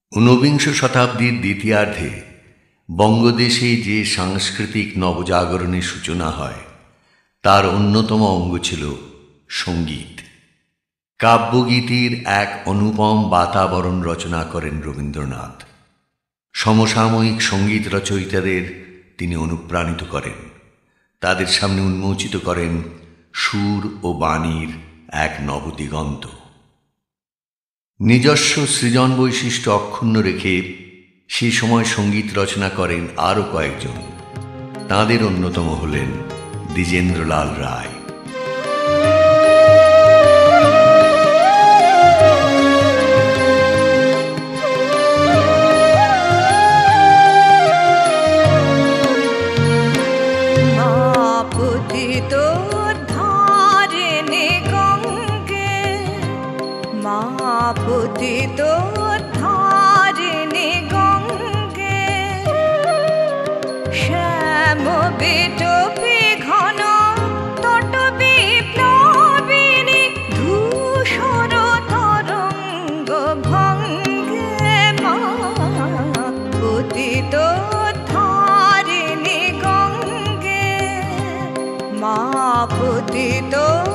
ঊনবিংশ শতাব্দীর দ্বিতীয়ার্ধে বঙ্গদেশে যে সাংস্কৃতিক নবজাগরণের সূচনা হয় তার অন্যতম অঙ্গ ছিল সঙ্গীত। কাব্যগীতির এক অনুপম বাতাবরণ রচনা করেন রবীন্দ্রনাথ। সমসাময়িক সঙ্গীত রচয়িতাদের তিনি অনুপ্রাণিত করেন, তাদের সামনে উন্মোচিত করেন সুর ও বাণীর এক নবদিগন্ত। নিজস্ব সৃজন বৈশিষ্ট্য অক্ষুণ্ণ রেখে সেই সময় সঙ্গীত রচনা করেন আরও কয়েকজন। তাঁদের অন্যতম হলেন দ্বিজেন্দ্রলাল রায়। পতিত ধারিণী গঙ্গে শ্যাম বিটপি ঘন তট বিপ্লবিনী ধূসর তরঙ্গ ভঙ্গে মা পতিত ধারিণী গঙ্গে মা পতিত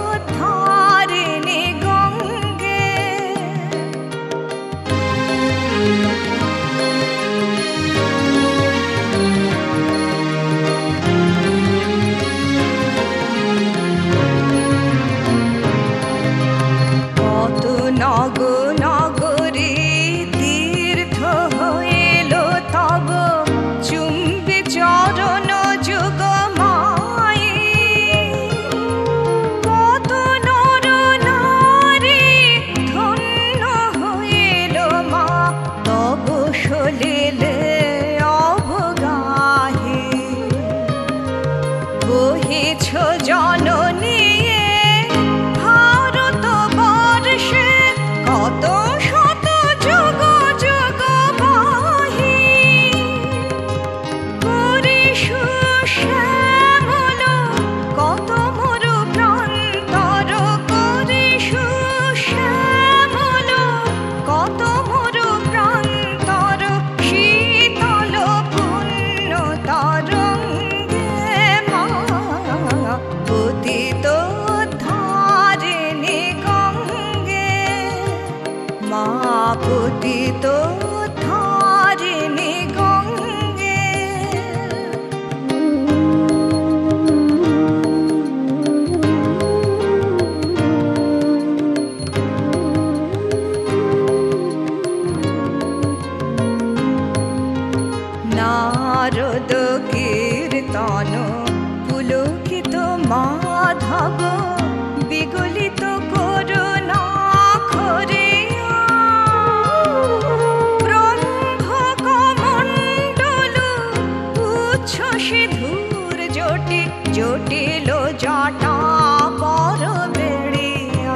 পতিত ধারিণী গঙ্গে নারদ কীর্তন পুলকিত মাধব বিগলিত করুণা খরে জটিল জটা পর বেড়িয়া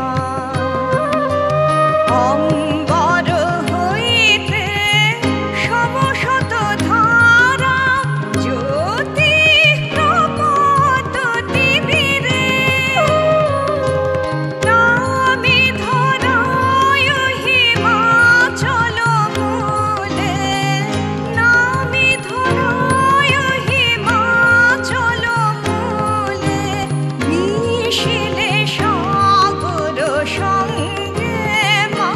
অম্বর হইতে সমশত ধারা জ্যোতি প্রকট তিমিরে নামি ধরায় হিমাচল মূলে নামি ধরায় হিমাচল মিশিলে সাগর সঙ্গে মা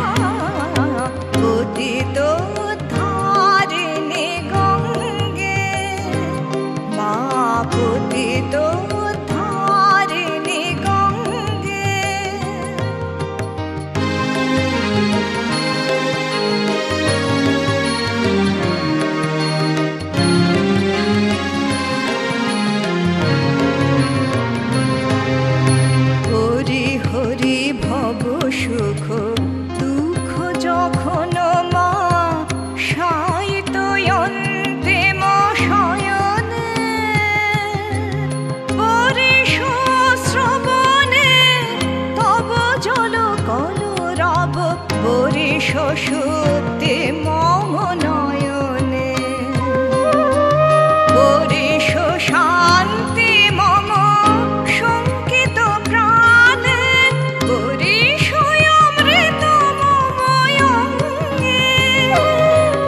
পতিত ধারিণী গঙ্গে মা পতিত ধারিণী গঙ্গে হরি ভব সুখ দুঃখ যখন মা শায়িত অন্তিম শয়নে পরিশ শ্রবণে তব জল কলরব পরিশ সুপ্তি মম নয়নে পরিশ শান্তি মম শঙ্কিত প্রাণে পরিশ অমৃত মম অঙ্গে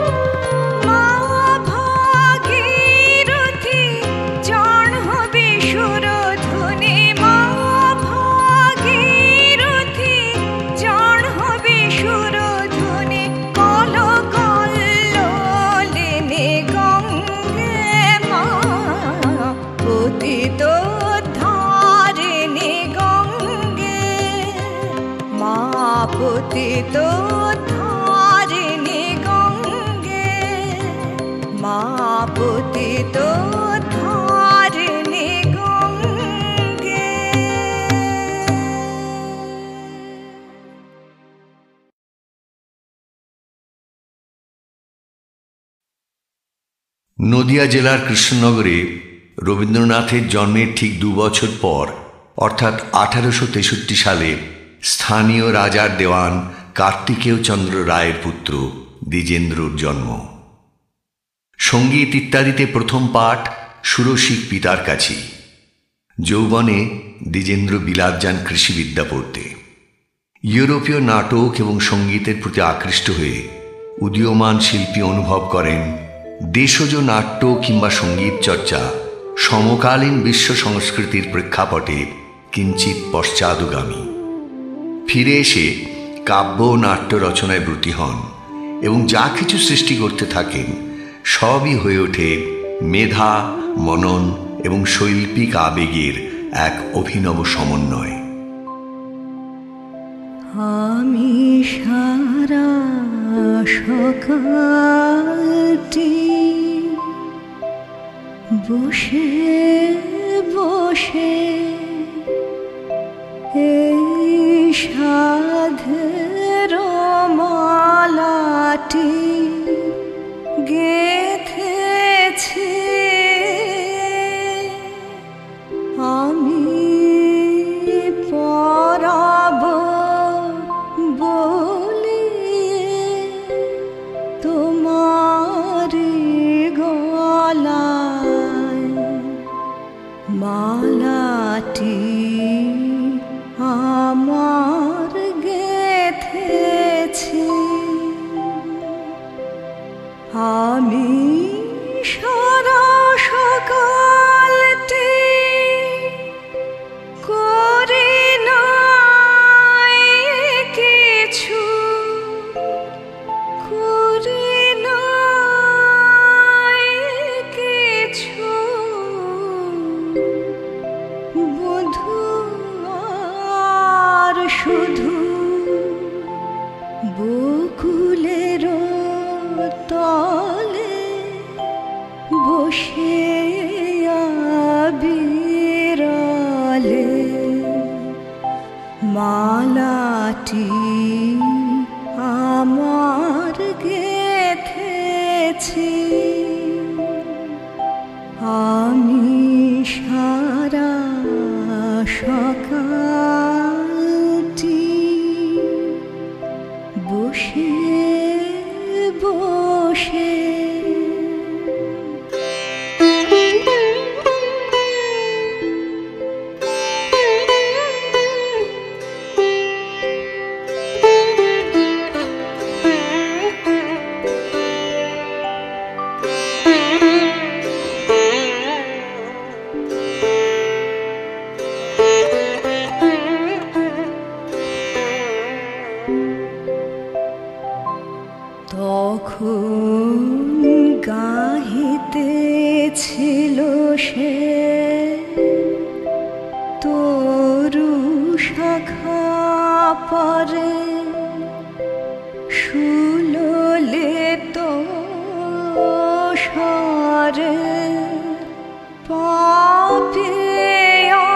নদিয়া জেলার কৃষ্ণনগরে রবীন্দ্রনাথের জন্মের ঠিক 2 বছর পর অর্থাৎ 1863 সালে স্থানীয় রাজার দেওয়ান কার্তিকেয় চন্দ্র রায়ের পুত্র দ্বিজেন্দ্রর জন্ম। সঙ্গীত ইত্যাদিতে প্রথম পাঠ সুরসিক পিতার কাছেই। যৌবনে দ্বিজেন্দ্র বিলাত যান কৃষিবিদ্যা পড়তে। ইউরোপীয় নাটক এবং সঙ্গীতের প্রতি আকৃষ্ট হয়ে উদীয়মান শিল্পী অনুভব করেন দেশজ নাট্য কিংবা সঙ্গীত চর্চা সমকালীন বিশ্ব সংস্কৃতির প্রেক্ষাপটে কিঞ্চিৎ পশ্চাদগামী। ফিরে এসে কাব্য ও নাট্য রচনায় ব্রতী হন এবং যা কিছু সৃষ্টি করতে থাকেন সবই হয়ে ওঠে মেধা, মনন এবং শৈল্পিক আবেগের এক অভিনব সমন্বয়। আমি সারা সকালটি বসে বসে এই সাধের মালাটি গেথেছি। আমি পরাব বলি তোমার গলায় মালাটি আমার গেথেছি। আমি সারা সকালটি করি নাই কিছু, করি নাই কিছু, বধূ আর শুধু বকুলের তলে বসে বিরলে মালাটি আমার গেথেছি। আমি সারা সকালটি বসে বসে তখন গাহিতেছিল সে তরু শাখা পরে সুললে তো স্বরে পাপিয়া।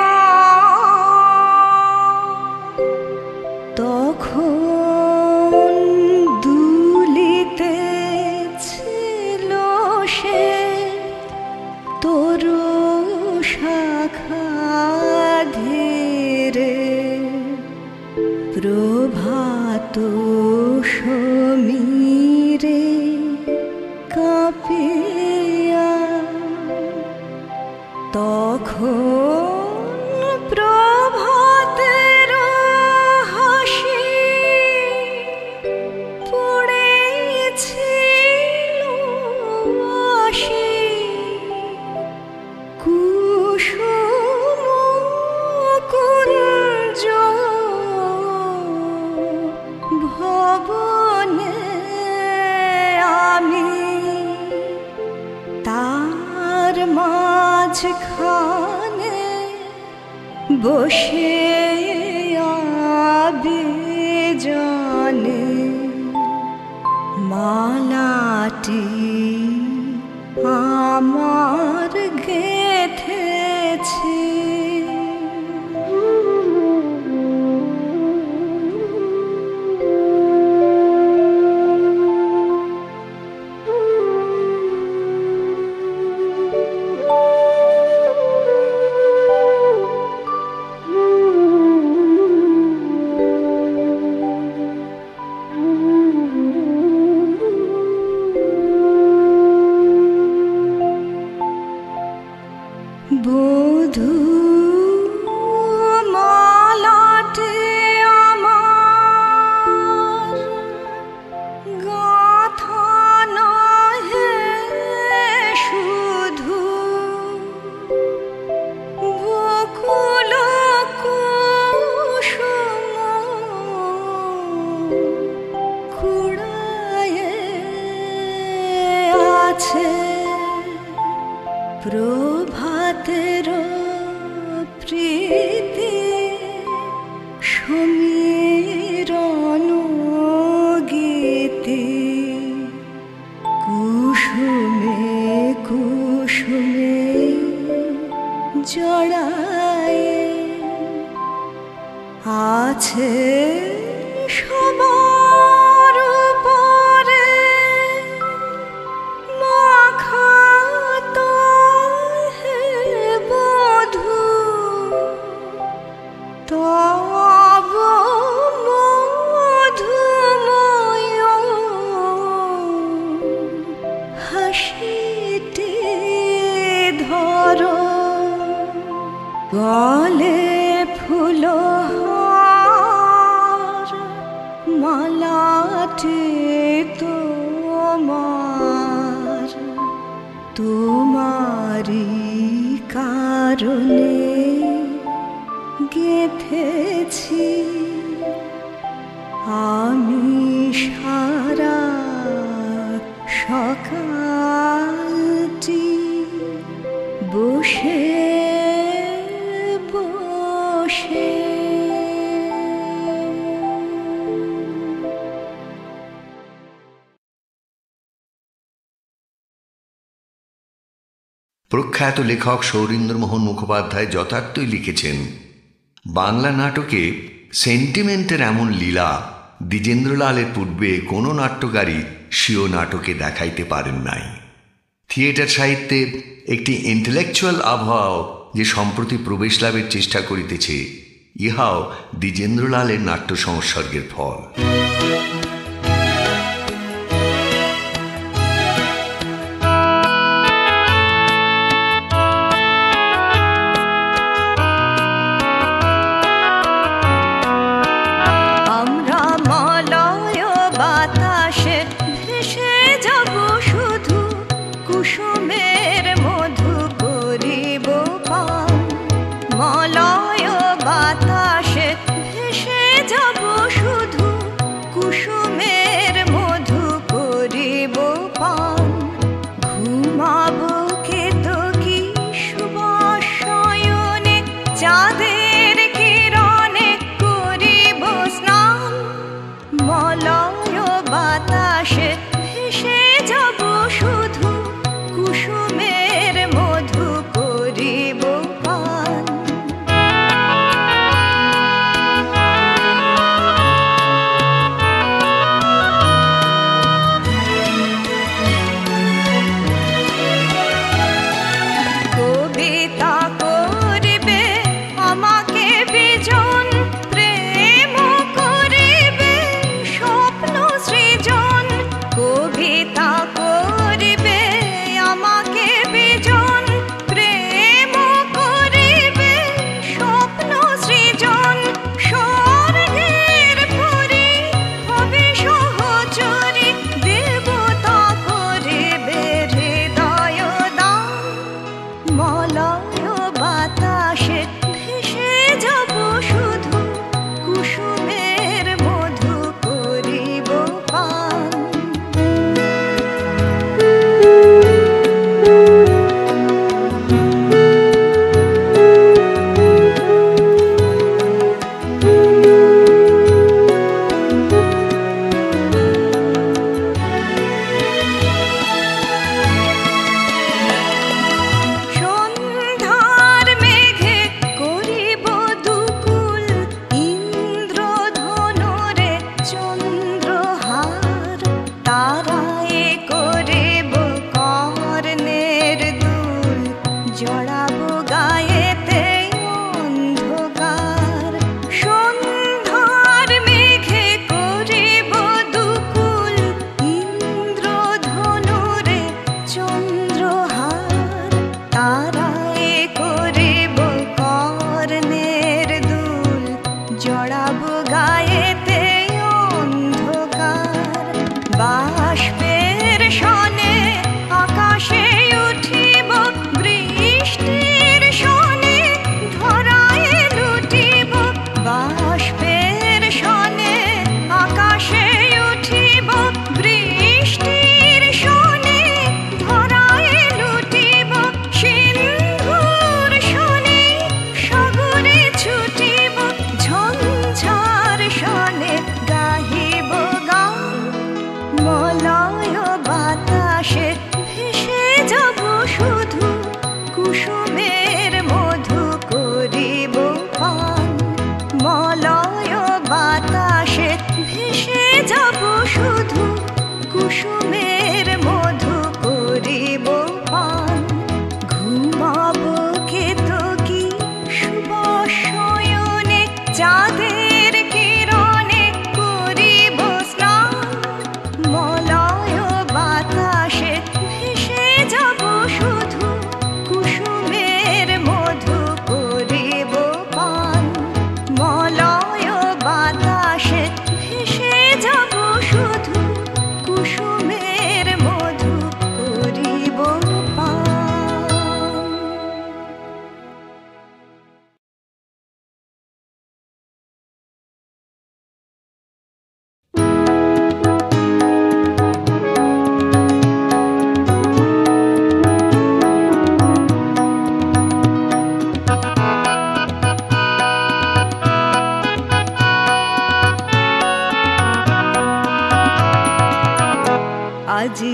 তখন দুলিতেছিল সে তরু শাখা ধীরে প্রভাত সমীরে কাঁপিয়া। তখন প্রভাতের হাসি পড়েছিল আসি কুসুম কুঞ্জ ভবনে। আমি তার মাঝখানে বসে বিজনে মালাটি আমার গেথেছি। প্রভাতের প্রীতি সমীরণ গীতি কুসুমে কুসুমে জড়ায় আছে সবার উপরে মাখাত হে বধূ তব মধুময় হাসিতে ধর গলে ফুলহার মালাটি তোমার তোমারি কারণে গেঁথেছি আমি সারা সকালটি বসে বসে। প্রখ্যাত লেখক সৌরীন্দ্রমোহন মুখোপাধ্যায় যথার্থই লিখেছেন, বাংলা নাটকে সেন্টিমেন্টের এমন লীলা দ্বিজেন্দ্রলালের পূর্বে কোনো নাট্যকারী স্বীয় নাটকে দেখাইতে পারেন নাই। থিয়েটার সাহিত্যে একটি ইন্টেলেকচুয়াল আবহাওয়া যে সম্প্রতি প্রবেশ লাভের চেষ্টা করিতেছে, ইহাও দ্বিজেন্দ্রলালের নাট্য সংসর্গের ফল। she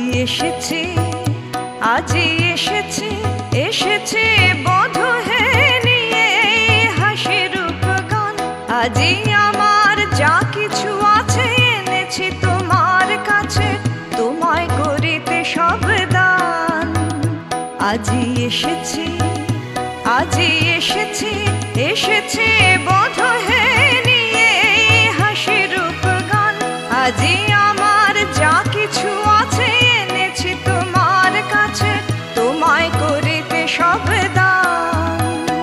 এসেছি, আজি এসেছি, এসেছি বোধ হে নিয়ে হাসি রূপ গান। আজি আমার যা কিছু আছে এনেছি তোমার কাছে, তোমায় করিতে সব দান। আজি এসেছি, আজি এসেছি, এসেছি বোধ হে নিয়ে হাসি রূপ গান। আজি আমার যা কিছু আছে এনেছি তোমার কাছে, তোমায় করিতে সব দান।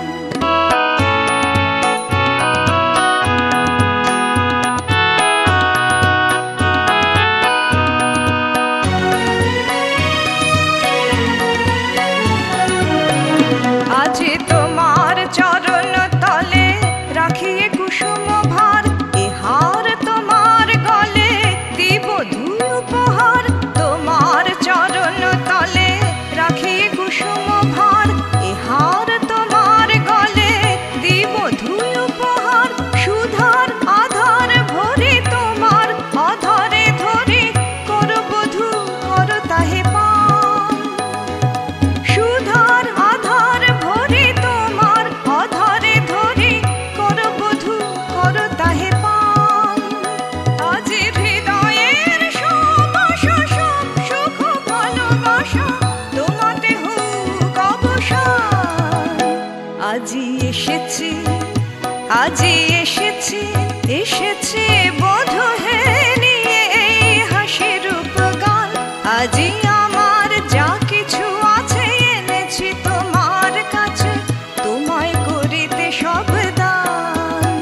আজি তোমার চরণ তলে রাখিয়ে কুসুম ভার, এ হার তোমার গলে দিব দুই উপহার। তোমার চরণ তলে রাখিয়ে কুসুম ভার, এ হার তোমার গলে দিব দুই উপহার। সুধার আধার ভরে তোমার অধরে ধরে করো বধূ করো তাহে পান। সুধার আধার ভরে তোমার অধরে ধরে করো বধূ করো তাহে পান। আজি হৃদয়ের সব আশা সব সুখ ভালোবাসা তোমাতে হোক অবসান। আজি এসেছি, আজি এসেছি, এসেছি বোধ হে নিয়ে হাসি রূপ গান। আজি আমার যা কিছু আছে এনেছি তোমার কাছে, তোমায় করিতে সব দান।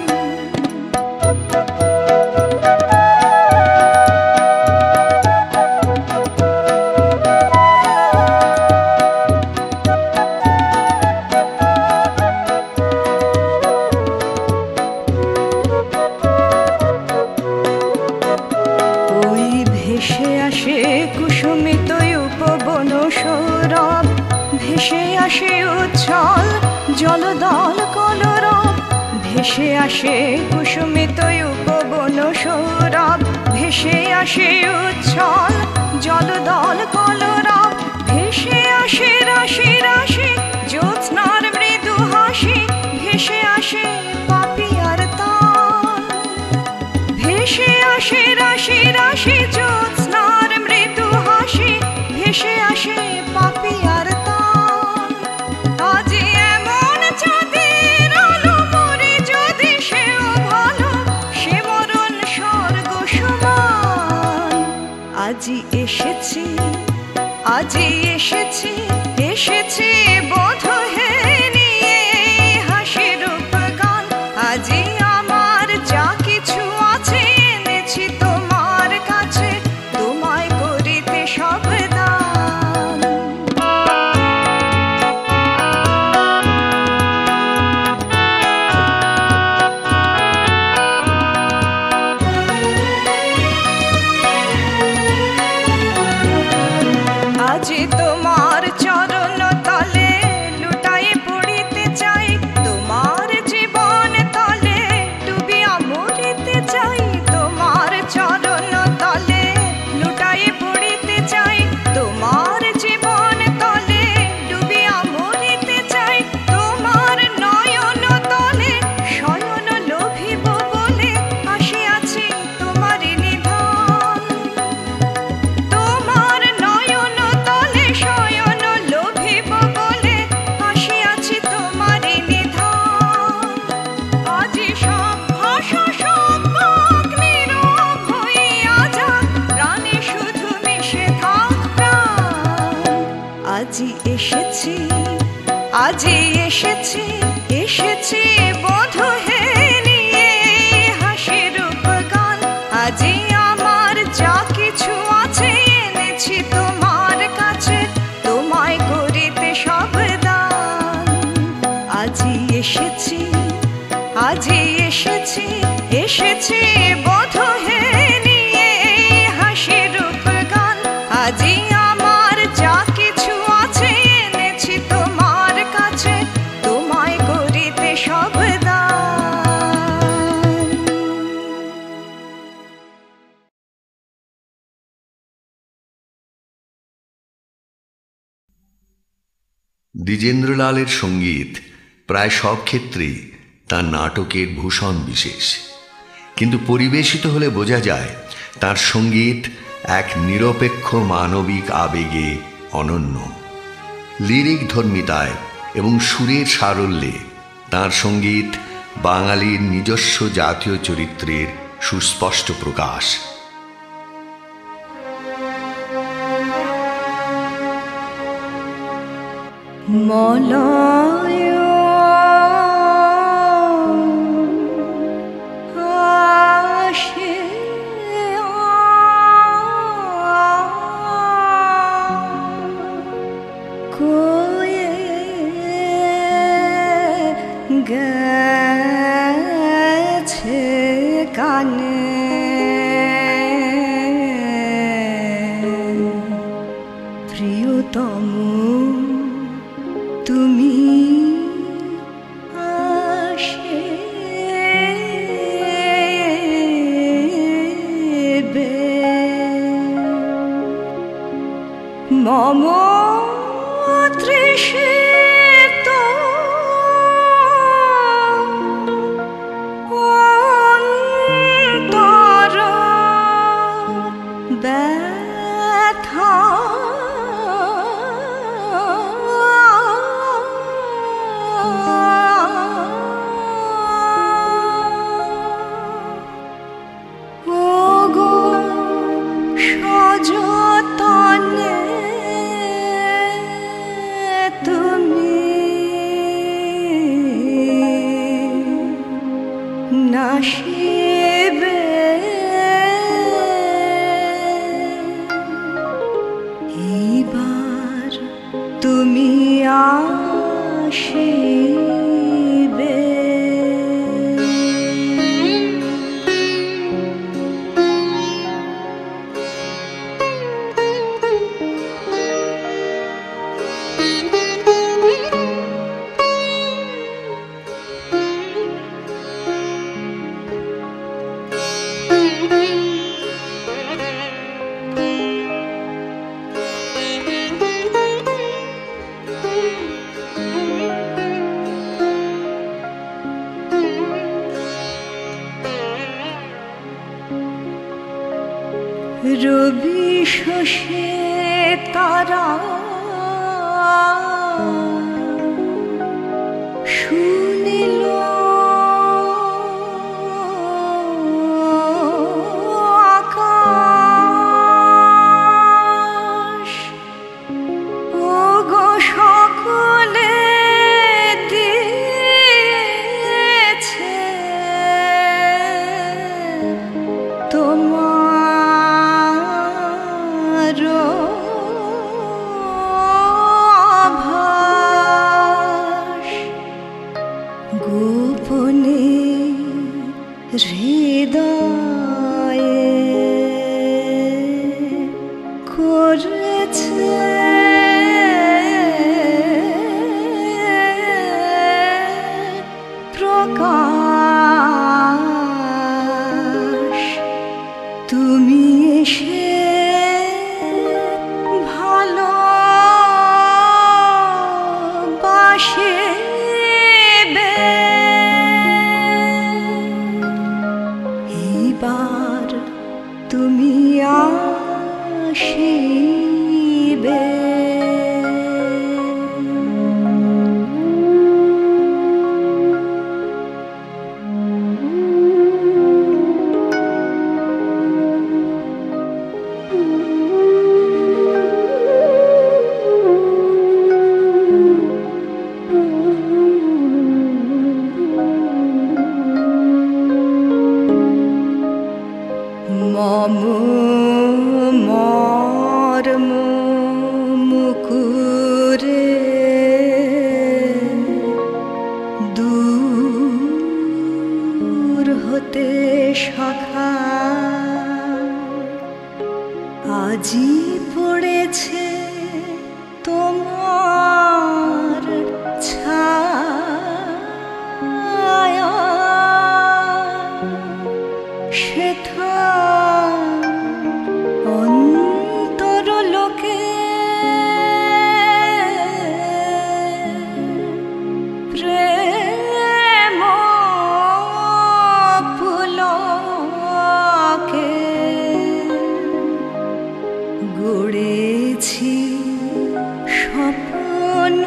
ওই ভেসে আসে কুসুমিত উপবন সৌরভ, ভেসে আসে উচ্ছল জলদল কলরব। ভেসে আসে কুসুমিত উপবন সৌরভ, ভেসে আসে উচ্ছল জলদল কলরব। ভেসে আসে রাশি রাশি জ্যোৎস্নার মৃদু হাসি, ভেসে আসে পাপিয়ার তান। ভেসে আসে রাশি রাশি জ্যোৎস্নার মৃদু হাসি, ভেসে আসে পাপিয়ার তান। আজি এমন চাঁদের আলো মরে যদি সেও ভালো, সে মরণ স্বর্গ সমান। আজি এসেছি, আজি এসেছি, এসেছি বোধ হে নিয়ে হাসি রূপ গান। আজি আমার যা কিছু আছে এনেছি তোমার কাছে, তোমায় করিতে সব দান। আজি তোমার চরণ তলে লুটায়ে পড়িতে চাই, তোমার জীবন তলে ডুবিয়া মরিতে চাই। তোমার চরণ তলে লুটায়ে পড়িতে চাই, তোমার জীবন তলে ডুবিয়া মরিতে চাই। তোমার নয়ন তলে শয়ন লোভিব বলে আসিয়াছি তোমার নিধান। তোমার নয়ন তলে শয়ন লোভিব বলে আসিয়াছি তোমার নিধান। আজি সব ভাষা সব বাক নীরব হইয়া যাক, প্রাণে শুধু মিশে থাক প্রাণ। আজি এসেছি, আজি এসেছি, এসেছি বোধ হে নিয়ে হাসি রূপ গান। আজি আমার যা কিছু আছে এনেছি তোমার কাছে, তোমায় করিতে সব দান। আজি এসেছি, আজি এসেছি, এসেছি বোধ হে নিয়ে হাসি রূপ গান। আজি দ্বিজেন্দ্রলালের সঙ্গীত প্রায় সব ক্ষেত্রেই তাঁর নাটকের ভূষণ বিশেষ, কিন্তু পরিবেশিত হলে বোঝা যায় তাঁর সঙ্গীত এক নিরপেক্ষ মানবিক আবেগে অনন্য। লিরিক ধর্মিতায় এবং সুরের সারল্যে তাঁর সঙ্গীত বাঙালির নিজস্ব জাতীয় চরিত্রের সুস্পষ্ট প্রকাশ। মলয় আসে কয়ে গেছে কানে, প্রিয়তম তুমি আসিবে, মম তৃষিত অন্তর ব্যথা সযতনে তুমি নাশিবে, এইবার তুমি আসিবে। রবি শশে তারা শুনিল আকাশ, ওগো সকলে দিয়েছে তোমার আভাস, গোপনে হৃদয়ে করেছে প্রকাশ, তুমি এসে ভালোবাসিবে, এইবার তুমি আসিবে। গড়েছি স্বপ্ন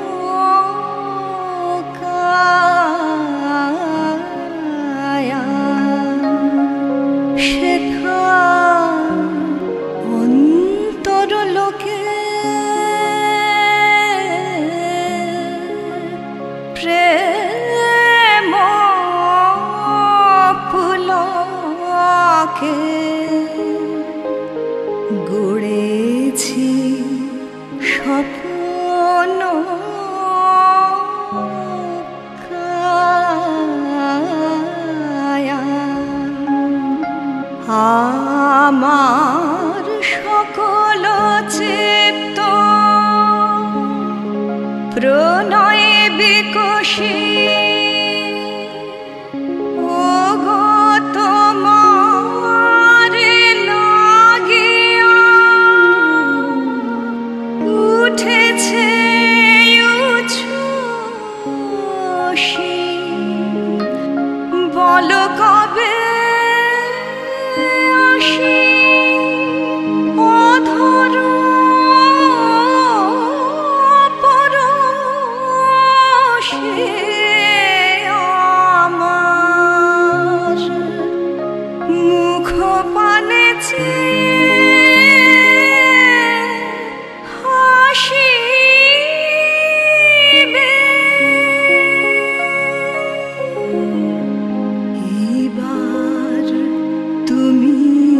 কায়া, সেথা অন্তরলোকে প্রেম পুলকে গড়েছি স্বপ্ন কায়া। আমার সকল চিত্ত প্রণয়ে বিকশী, ওগো তোমারে লাগিয়া উঠেছে উচ্ছ্বাসী। বলো কবে আসি অধর পরশে আমার, মুখ পানে হাসিবে। এবার তুমি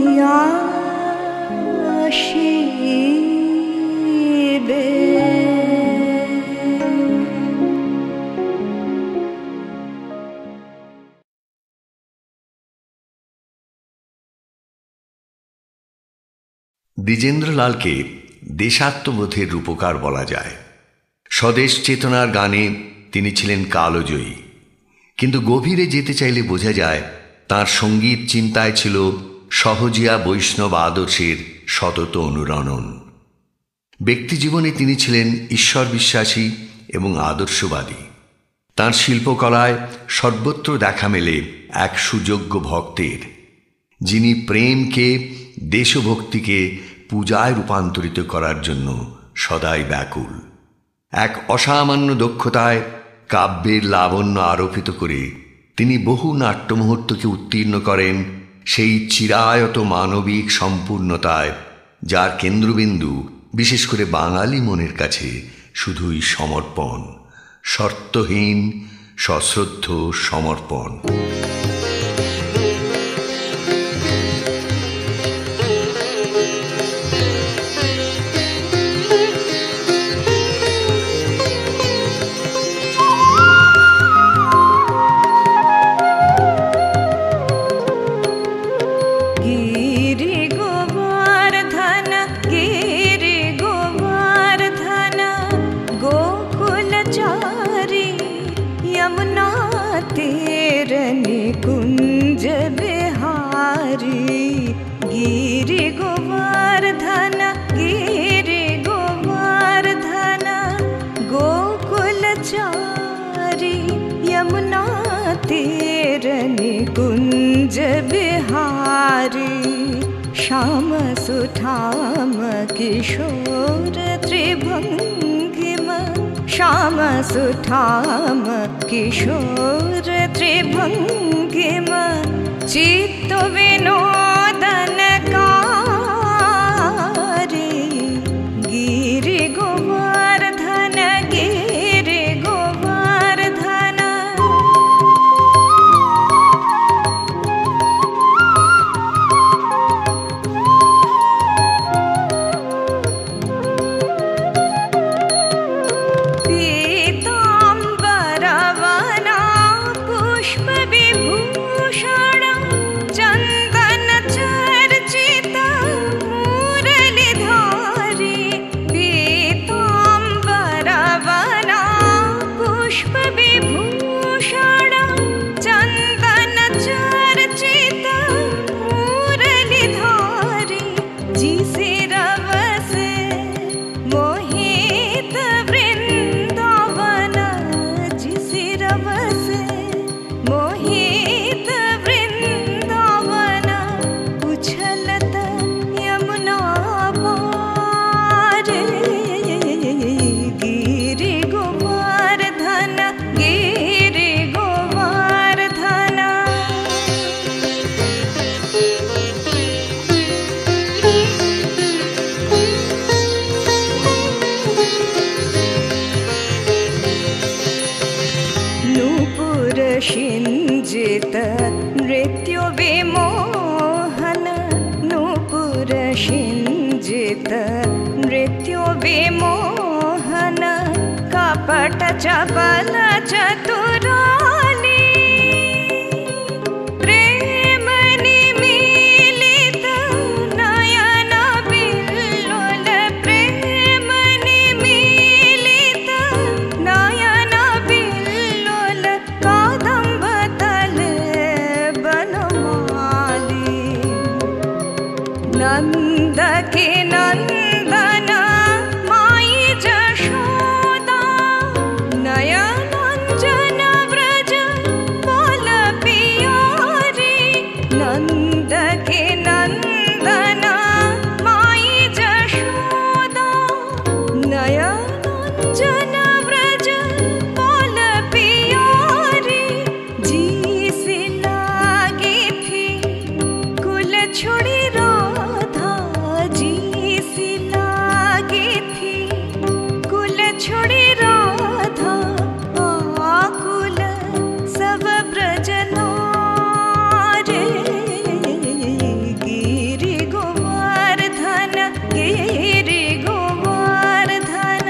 আসিবে। দ্বিজেন্দ্রলালকে দেশাত্মবোধের রূপকার বলা যায়। স্বদেশ চেতনার গানে তিনি ছিলেন কালজয়ী, কিন্তু গভীরে যেতে চাইলে বোঝা যায় তাঁর সঙ্গীত চিন্তায় ছিল সহজিয়া বৈষ্ণব আদর্শের সতত অনুরণন। ব্যক্তিজীবনে তিনি ছিলেন ঈশ্বর বিশ্বাসী এবং আদর্শবাদী। তাঁর শিল্পকলায় সর্বত্র দেখা মেলে এক সুযোগ্য ভক্তের, যিনি প্রেমকে, দেশভক্তিকে পূজায় রূপান্তরিত করার জন্য সদাই ব্যাকুল। এক অসামান্য দক্ষতায় কাব্যের লাবণ্য আরোপিত করে তিনি বহু নাট্যমুহূর্তকে উত্তীর্ণ করেন সেই চিরায়ত মানবিক সম্পূর্ণতায়, যার কেন্দ্রবিন্দু বিশেষ করে বাঙালি মনের কাছে শুধুই সমর্পণ, শর্তহীন সশ্রদ্ধ সমর্পণ। कुंज बिहारी गिरि गोवर्धन, गिरि गोवर्धन गोकुलचारी यमुना तीर निकुंज बिहारी। श्याम सुठाम किशोर त्रिभंगिम, श्याम सुठाम किशोर त्रिभंगिम चित्त विनोदनकारी गिरि गोवर्धन, गिरि गोवर्धन। पीताम्बरवना पुष्प विभूषण चंदन सिञ्जित नृत्यो विमोहन नूपुर सिञ्जित नृत्यो विमोहन कपट चपल चतुराली प्रेम निमीलित नयन बिल्लोल प्रेम निमीलित नयन बिल्लोल कादम्ब तल बनमाली नंद के नंदन माई जशोदा नयनांजन व्रज बोल पियारी नंद के नंदन माई जशोदा नयनांजन व्रज बोल पियारी जी से लागी थी कुल छोड़ी राधा जी से लागी थी कुल छोड़ी राधा आकुल सब ब्रजना रे गिरि गोवर्धन गिरि गोवर्धन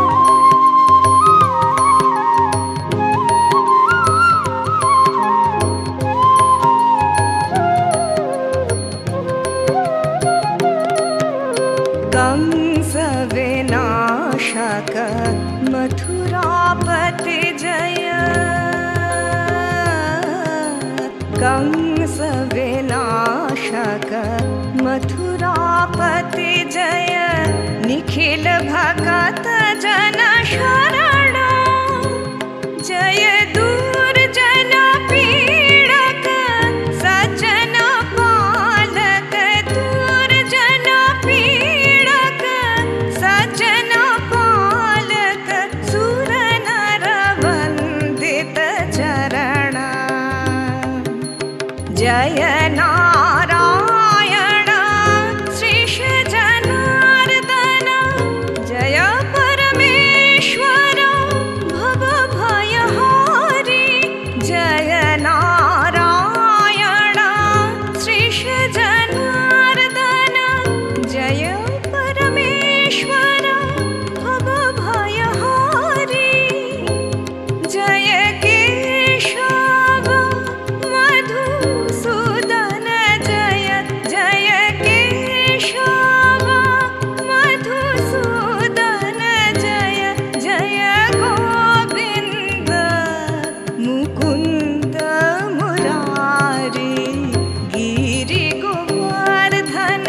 कंस विनाशक मथुरापति जय कंस विनाशक मथुरापति जय निखिल भगत जन शरण जय दूरजन पीड़क सज्जन पालक दूरजन पीड़क सज्जन पालक सुर नर वंदित चरण जय नारायण श्रीश जनार्दन जय परमेश्वर भव भयहारी जय नारायण श्रीश जनार्दन जय परमेश्वर भव भयहारी जय केशव मधुसूदन जय जय केशव मधुसूदन जय जय गोविंद मुकुंद मुरारी गिरि गोवर्धन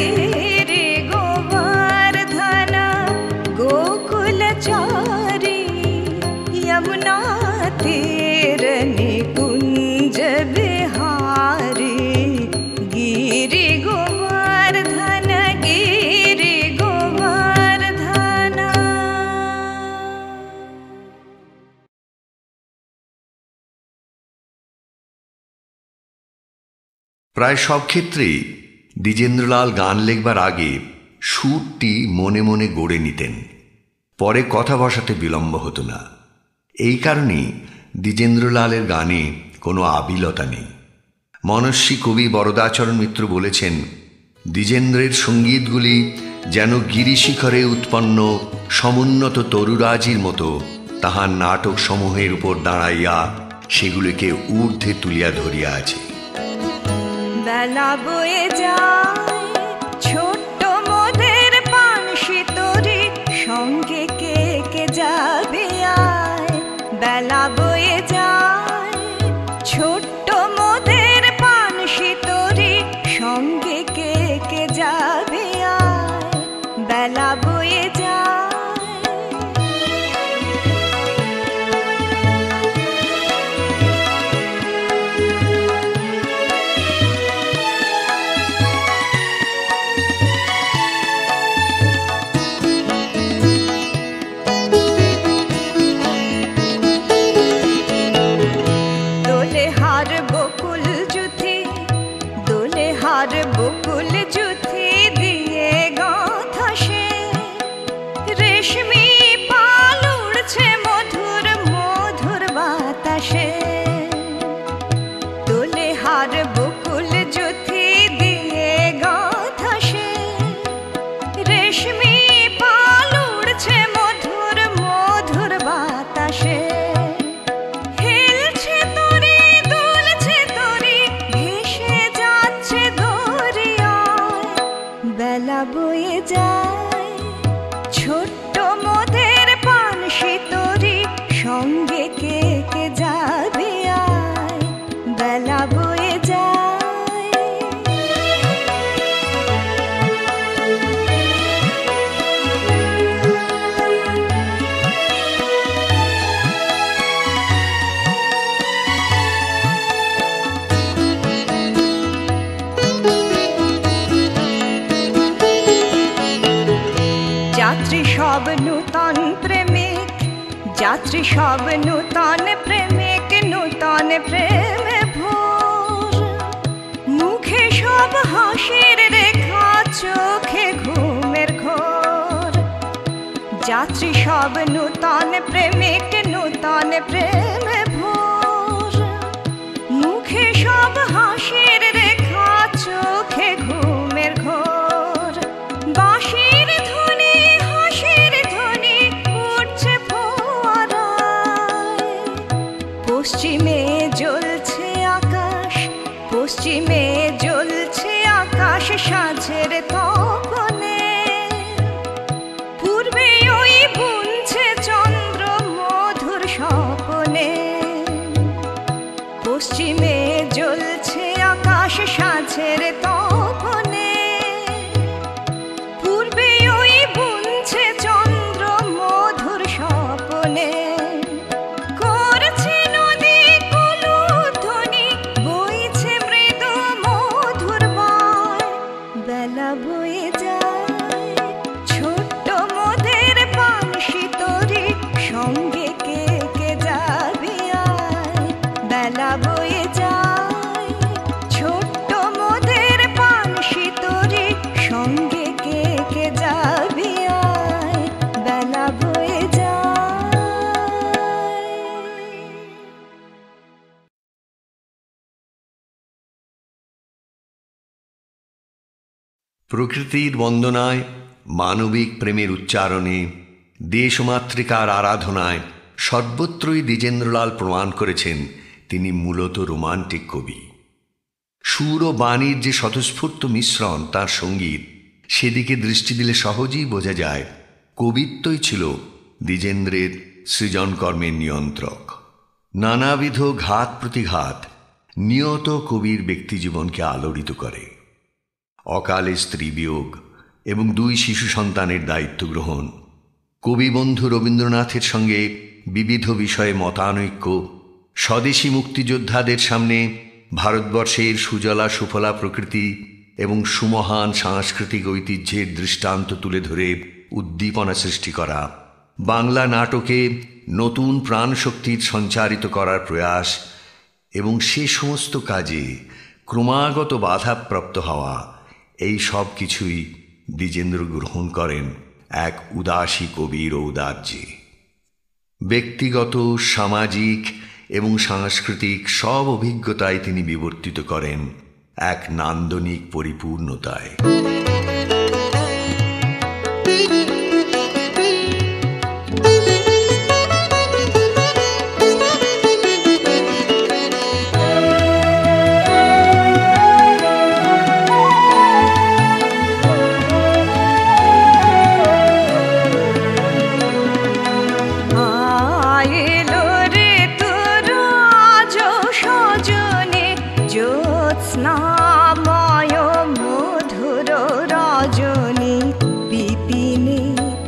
गोकुलचारी यमुना तीर निकुंज बिहारी गिरि गोवर्धन गिरि गोवर्धन। প্রায় সব ক্ষেত্রেই দ্বিজেন্দ্রলাল গান লেখবার আগে সুরটি মনে মনে গড়ে নিতেন, পরে কথা বসাতে বিলম্ব হতো না। এই কারণেই দ্বিজেন্দ্রলালের গানে কোনো আবিলতা নেই। মনস্বী কবি বরদাচরণ মিত্র বলেছেন, দ্বিজেন্দ্রের সঙ্গীতগুলি যেন গিরিশিখরে উৎপন্ন সমুন্নত তরুরাজির মতো তাহার নাটক সমূহের উপর দাঁড়াইয়া সেগুলিকে ঊর্ধ্বে তুলিয়া ধরিয়া আছে। বেলা বয়ে যায় ছোট্ট মোদের পানসি তরি সঙ্গে কে কে যাবে আয় বেলা বয়ে যায় ছোট্ট মোদের পানসি তরি সঙ্গে কে কে যাবে আয় বেলা বয়ে যায়। যাত্রী সব নূতন প্রেমিক, যাত্রী সব নূতন প্রেমিক, নূতন প্রেমে ভোর। মুখে সব হাসির রেখা, চোখে ঘুমের ঘোর। যাত্রী সব নূতন প্রেমিক, নূতন প্রেমে ভোর। মুখে সব হাসির রেখা, চোখে ঘুমের ঘোর। বাঁশির ধ্বনি, হাসির ধ্বনি উঠছে ফোয়ারায়। পশ্চিমে জ্বলছে আকাশ, পশ্চিমে জ্বলছে আকাশ সাঁঝের তপনে। পূর্বে ওই বুনছে চন্দ্র মধুর স্বপনে। পশ্চিমে জ্বলছে আকাশ সাঁঝের তপনে। পূর্বে ওই বুনছে চন্দ্র মধুর স্বপনে। করছে নদী কুলুধ্বনি, বইছে মৃদু মধুর বয়। বেলা বয়ে যায় ছোট্ট মোদের বাঁশি তরি, সঙ্গে কে কে যাবি আয়। বেলা বয়ে যায় ছোট্ট মোদের বাঁশি তরি, সঙ্গে কে কে যাবি আয়। বেলা বয়ে যায়। প্রকৃতির বন্দনায়, মানবিক প্রেমের উচ্চারণে, দেশমাতৃকার আরাধনায় সর্বত্রই দ্বিজেন্দ্রলাল প্রমাণ করেছেন তিনি মূলত রোমান্টিক কবি। সুর ও বাণীর যে স্বতঃস্ফূর্ত মিশ্রণ তার সঙ্গীত, সেদিকে দৃষ্টি দিলে সহজেই বোঝা যায় কবিত্বই ছিল দ্বিজেন্দ্রের সৃজনকর্মের নিয়ন্ত্রক। নানাবিধ ঘাত প্রতিঘাত নিয়ত কবির ব্যক্তিজীবনকে আলোড়িত করে। অকালে স্ত্রী বিয়োগ এবং 2 শিশু সন্তানের দায়িত্ব গ্রহণ, কবিবন্ধু রবীন্দ্রনাথের সঙ্গে বিবিধ বিষয়ে মতানৈক্য, স্বদেশী মুক্তিযোদ্ধাদের সামনে ভারতবর্ষের সুজলা সুফলা প্রকৃতি এবং সুমহান সাংস্কৃতিক ঐতিহ্যের দৃষ্টান্ত তুলে ধরে উদ্দীপনা সৃষ্টি করা, বাংলা নাটকে নতুন প্রাণশক্তির সঞ্চারিত করার প্রয়াস এবং সে সমস্ত কাজে ক্রমাগত বাধাপ্রাপ্ত হওয়া, এই সব কিছুই দ্বিজেন্দ্র গ্রহণ করেন এক উদাসী কবির ঔদার্যে। ব্যক্তিগত, সামাজিক এবং সাংস্কৃতিক সব অভিজ্ঞতায় তিনি বিবর্তিত করেন এক নান্দনিক পরিপূর্ণতায়। জ্যোৎস্নাময় মধুর রজনী, বিপিনে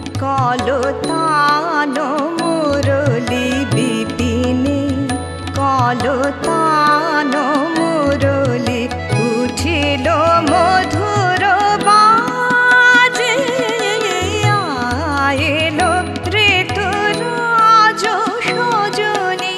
কলতান মুরলী, বিপিনে কলতান মুরলী। উঠিল মধুর বাজে, আইল ঋতুরাজ সজনী।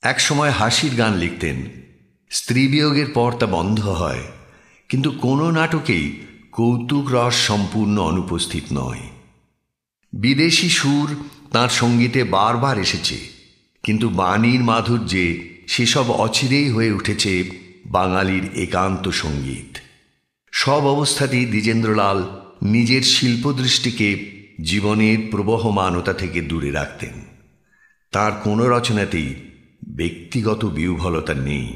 একসময় হাসির গান লিখতেন। স্ত্রী বিয়োগের পর তা বন্ধ হয়, কিন্তু কোনো নাটকেই কৌতুক রস সম্পূর্ণ অনুপস্থিত নয়। বিদেশি সুর তাঁর সঙ্গীতে বারবার এসেছে, কিন্তু বাণীর মাধুর্যে সেসব অচিরেই হয়ে উঠেছে বাঙালির একান্ত সঙ্গীত। সব অবস্থাতেই দ্বিজেন্দ্রলাল নিজের শিল্পদৃষ্টিকে জীবনের প্রবহমানতা থেকে দূরে রাখতেন। তার কোনো রচনাতেই ব্যক্তিগত বিহ্বলতা নেই।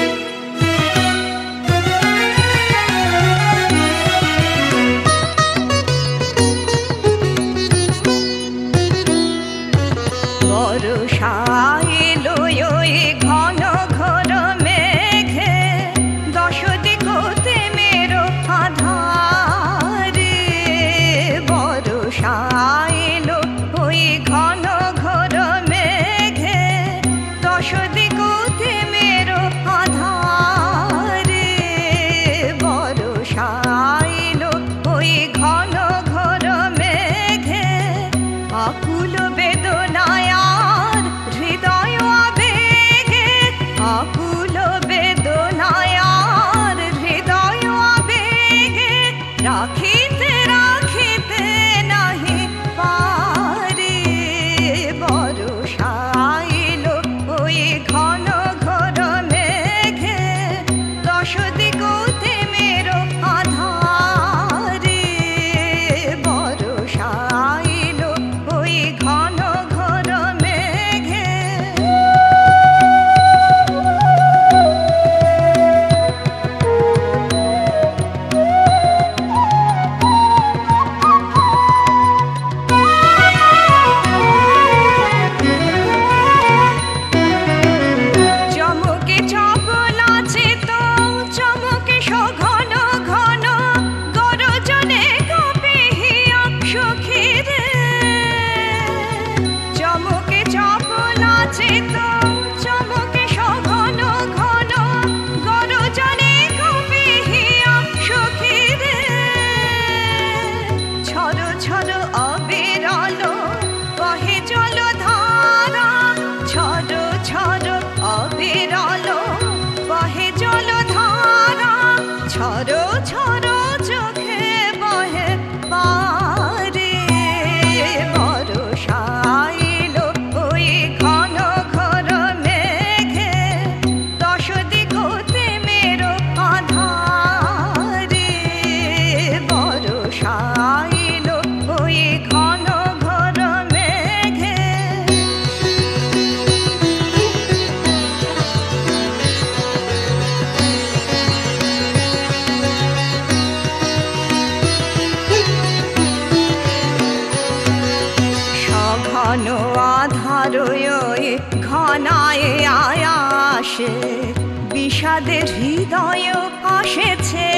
বিষাদের হৃদয় আসেছে,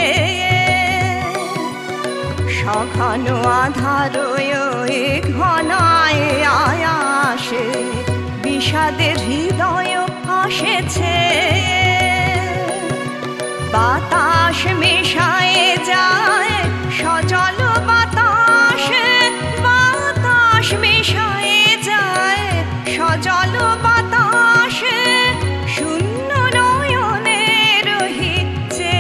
সঘন আধার ঘনায় আয়াসে বিষাদের হৃদয় আসেছে। বাতাস মেশায় যায় সজল বাতাসে, বাতাস মেশায় যায় সজল বাতাসে, শূন্য নয়নে রহিছে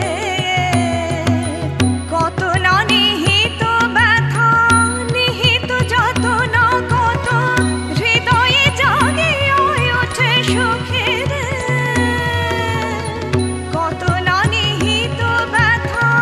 কত না নিহিত ব্যথা, নিহিত যত না কত হৃদয়ে জাগে ওঠে সুখের, কত না নিহিত ব্যথা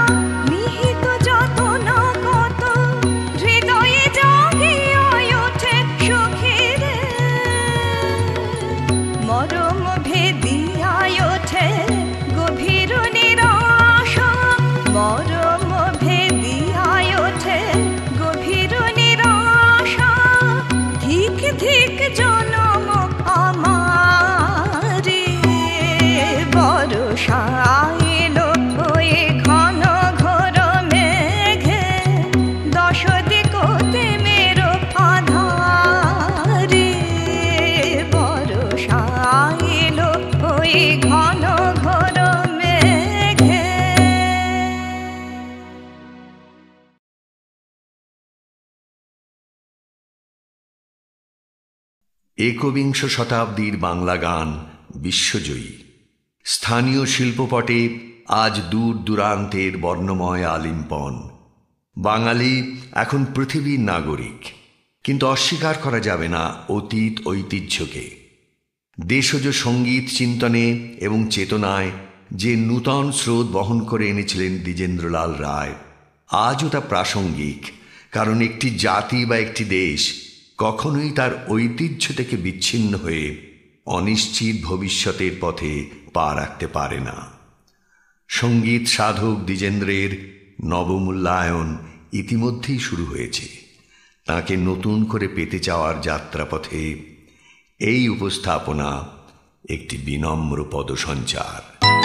একবিংশ শতাব্দীর বাংলা গান বিশ্বজয়ী। স্থানীয় শিল্পপটে আজ দূর দূরান্তের বর্ণময় আলিম্পন। বাঙালি এখন পৃথিবীর নাগরিক, কিন্তু অস্বীকার করা যাবে না অতীত ঐতিহ্যকে। দেশজ সঙ্গীত চিন্তনে এবং চেতনায় যে নূতন স্রোত বহন করে এনেছিলেন দ্বিজেন্দ্রলাল রায়, আজও তা প্রাসঙ্গিক। কারণ একটি জাতি বা একটি দেশ কখনোই তার ঐতিহ্য থেকে বিচ্ছিন্ন হয়ে অনিশ্চিত ভবিষ্যতের পথে পা রাখতে পারে না। সঙ্গীত সাধক দ্বিজেন্দ্রের নবমূল্যায়ন ইতিমধ্যেই শুরু হয়েছে। তাকে নতুন করে পেতে চাওয়ার যাত্রাপথে এই উপস্থাপনা একটি বিনম্র পদসঞ্চার।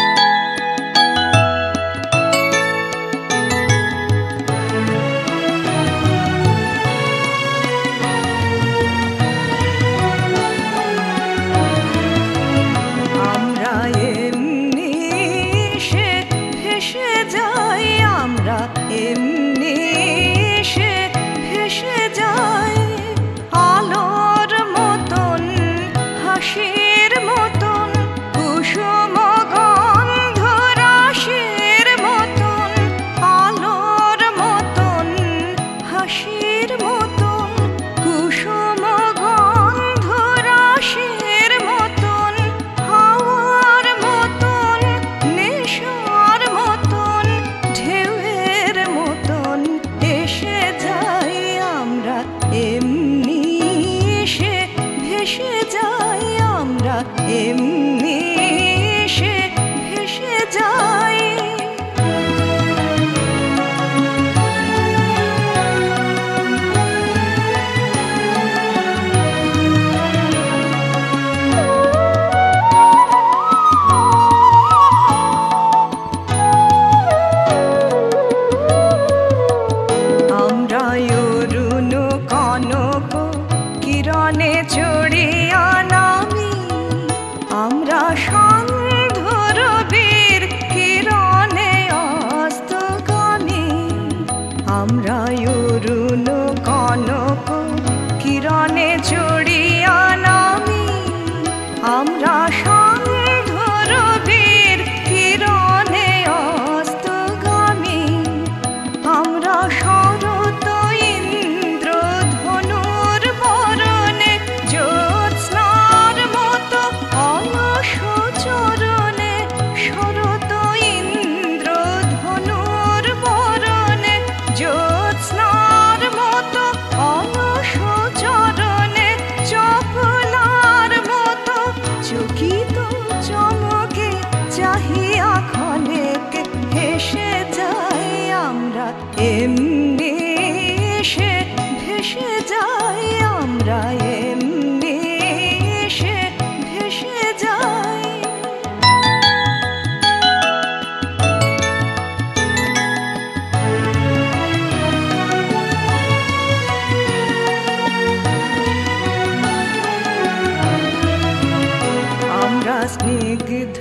স্নিগ্ধ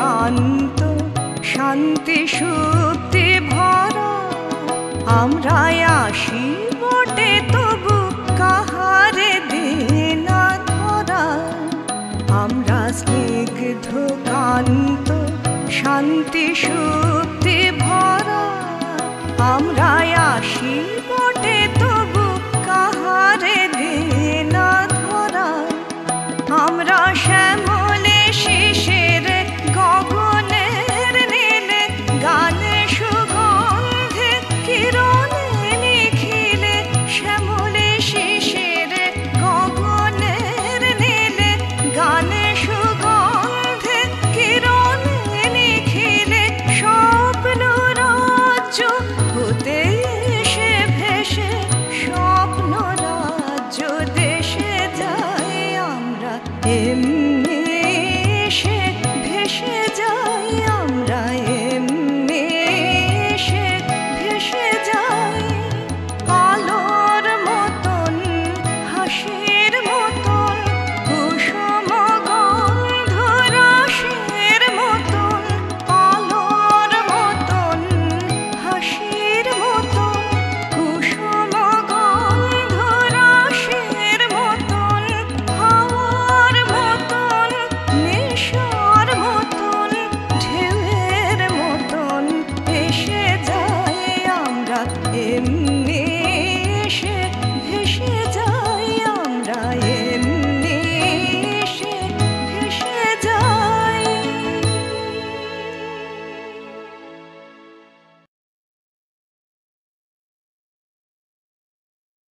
কান্ত শান্তি সুপ্তি ভরা, আমরা আসি বটে তবু কাহারে দিনা ধরা। আমরা স্নিগ্ধ কান্ত শান্তি সুপ্তি ভরা, আমরা আসি